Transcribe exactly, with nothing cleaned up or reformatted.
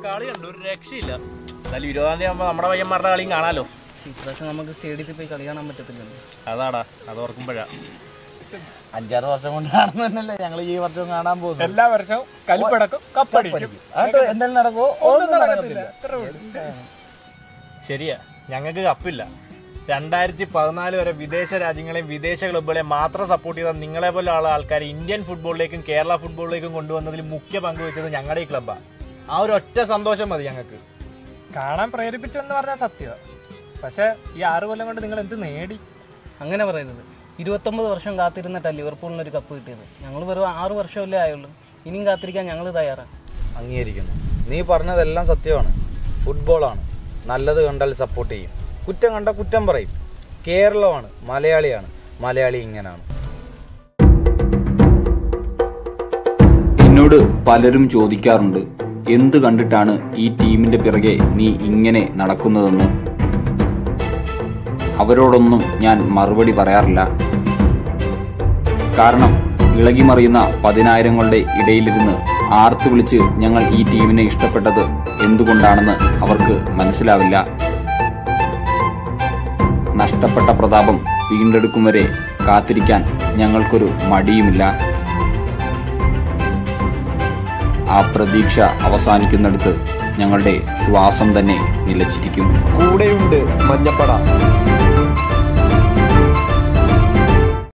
കളി കണ്ടു, ഒരു രക്ഷയില്ല. എന്നാലും ഇരുപതാം തീയതി ആകുമ്പോൾ നമ്മുടെ പയ്യന്മാരുടെ കളിയും കാണാലോ. ഇപ്രാവശ്യം നമുക്ക് സ്റ്റേഡിയത്തിൽ പോയി കളി കാണാൻ പറ്റത്തില്ലല്ലോ. അതാടാ, അത് ഓർക്കുമ്പോഴാ. അഞ്ചാറ് വർഷം കൊണ്ട് കാണുന്നതല്ലേ ഞങ്ങൾ ഈ വർഷവും കാണാൻ പോകുന്നു. എല്ലാ വർഷവും കലിപ്പടക്കും കപ്പടിക്കും. എന്തെങ്കിലും നടക്കുമോ? ഒന്നും നടക്കത്തില്ല. ശരിയാ, ഞങ്ങൾക്ക് കപ്പില്ല. രണ്ടായിരത്തി പതിനാല് വരെ വിദേശ രാജ്യങ്ങളെയും വിദേശ ക്ലബ്ബുകളെയും മാത്രം സപ്പോർട്ട് ചെയ്ത നിങ്ങളെ പോലെ ഉള്ള ആൾക്കാർ ഇന്ത്യൻ ഫുട്ബോളിലേക്കും കേരള ഫുട്ബോളിലേക്കും കൊണ്ടുവന്നതിൽ മുഖ്യ പങ്ക് വെച്ചത് ഞങ്ങളുടെ ഈ ക്ലബ്ബാണ്. ആ ഒരു ഒറ്റ സന്തോഷം മതി ഞങ്ങൾക്ക്. കാണാൻ പ്രേരിപ്പിച്ചു എന്ന് പറഞ്ഞാൽ സത്യമാണ്. പക്ഷെ ഈ ആറ് കൊല്ലം കൊണ്ട് നിങ്ങൾ എന്ത് നേടി? അങ്ങനെ പറയുന്നത്. ഇരുപത്തൊമ്പത് വർഷം കാത്തിരുന്നിട്ടാണ് ലിവർപൂളിന് ഒരു കപ്പ് കിട്ടിയത്. ഞങ്ങൾ വെറും ആറ് വർഷമല്ലേ ആയുള്ളൂ. ഇനിയും കാത്തിരിക്കാൻ ഞങ്ങൾ തയ്യാറാണ്. അംഗീകരിക്കുന്നു. നീ പറഞ്ഞതെല്ലാം സത്യമാണ്. ഫുട്ബോളാണ്. നല്ലത് കണ്ടാൽ സപ്പോർട്ട് ചെയ്യും, കുറ്റം കണ്ട കുറ്റം പറയും. കേരളമാണ്, മലയാളിയാണ്, മലയാളി ഇങ്ങനാണ്. എന്നോട് പലരും ചോദിക്കാറുണ്ട്, എന്ത് കണ്ടിട്ടാണ് ഈ ടീമിന്റെ പിറകെ നീ ഇങ്ങനെ നടക്കുന്നതെന്ന്. അവരോടൊന്നും ഞാൻ മറുപടി പറയാറില്ല. കാരണം ഇളകിമറിയുന്ന പതിനായിരങ്ങളുടെ ഇടയിലിരുന്ന് ആർത്തു വിളിച്ച് ഞങ്ങൾ ഈ ടീമിനെ ഇഷ്ടപ്പെട്ടത് എന്തുകൊണ്ടാണെന്ന് അവർക്ക് മനസ്സിലാവില്ല. നഷ്ടപ്പെട്ട പ്രതാപം വീണ്ടെടുക്കും വരെ കാത്തിരിക്കാൻ ഞങ്ങൾക്കൊരു മടിയുമില്ല. ആ പ്രതീക്ഷ അവസാനിക്കുന്നിടത്ത് ഞങ്ങളുടെ ശ്വാസം തന്നെ നിലച്ചിരിക്കും. കൂടെയുണ്ട് മഞ്ഞപ്പട.